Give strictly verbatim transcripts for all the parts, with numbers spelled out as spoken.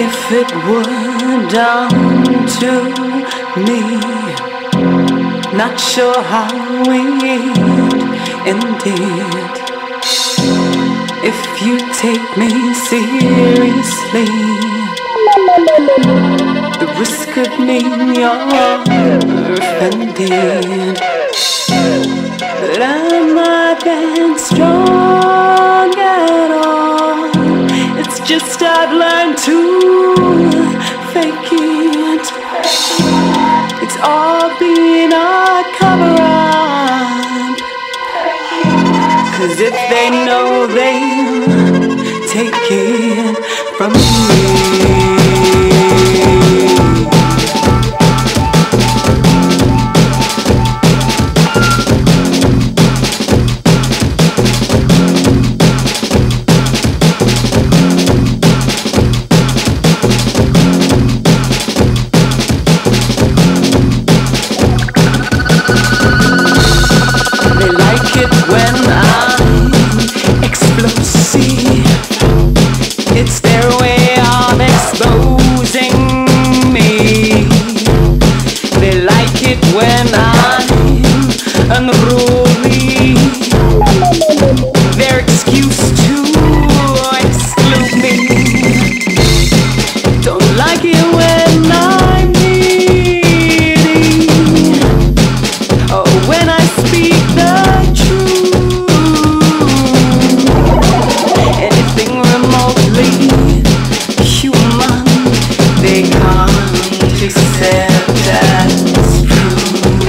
If it were down to me, not sure how we'd end it. If you take me seriously, the risk could mean you're offended. But am I that strong at all? It's just I've learned to fake it. It's all been a cover-up. 'Cause if they know they'll take it from me. It's their way of exposing me. They like it when I'm unruly. Their excuse to exclude me. Don't like it when I'm needy. Oh, when I speak the truth. Anything remotely human, they can't accept as true.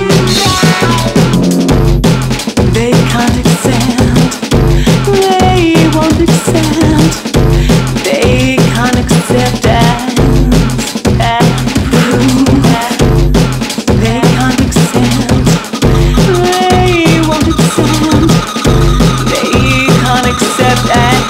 They can't accept, they won't accept, they can't accept as, as true. They can't accept, they won't accept, they can't accept as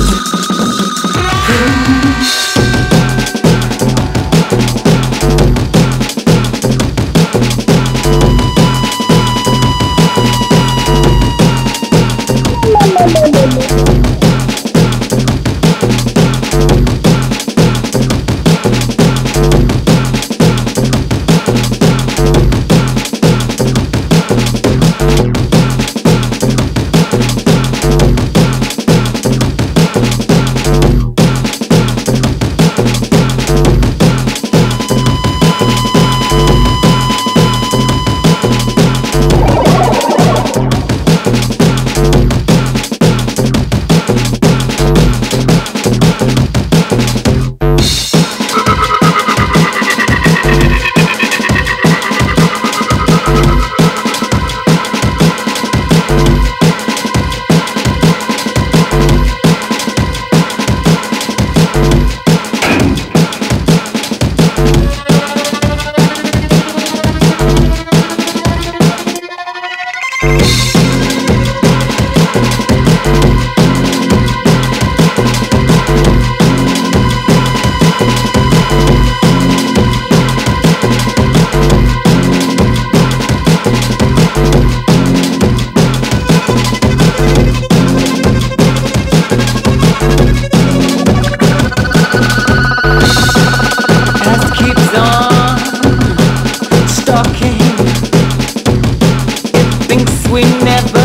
we never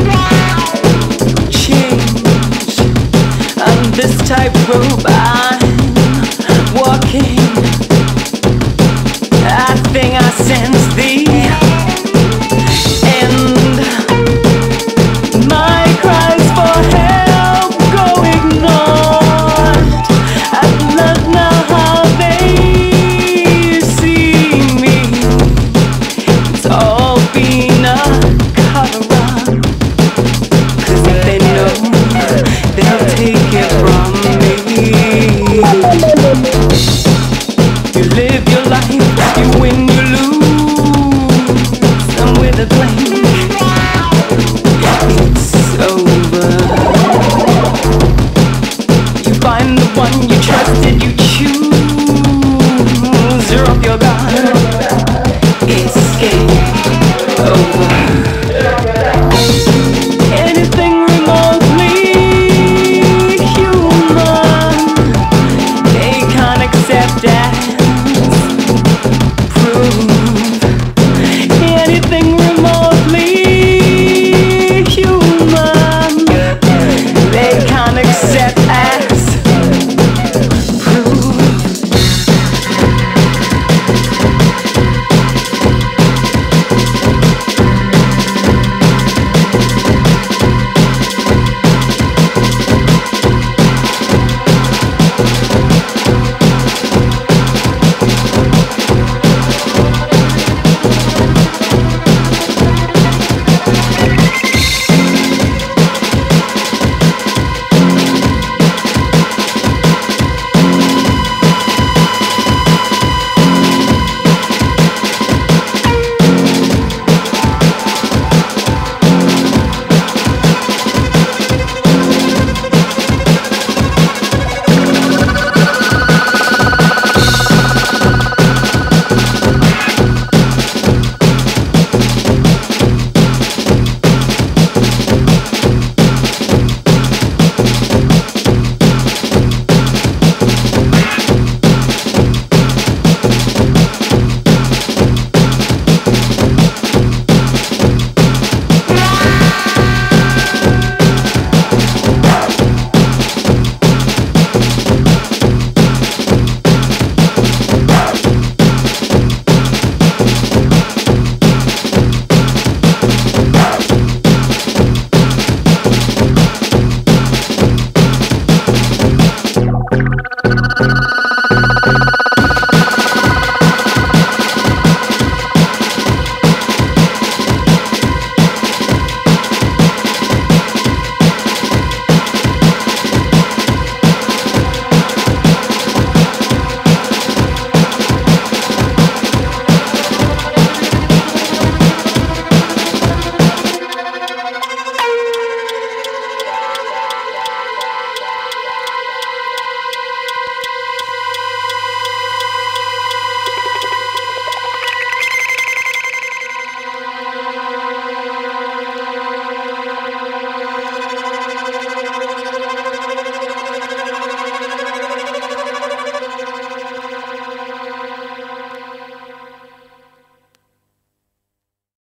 change. On this tightrope I'm walking, I think I sense the end. My cries for help go ignored. I've learned now how they see me. It's all been a cover-up. 'Cause if they know, they'll take it from me. You live your life, you win, you lose. I'm with a blank, it's over. You find the one you trusted, you choose. You're off your guard, it's game over.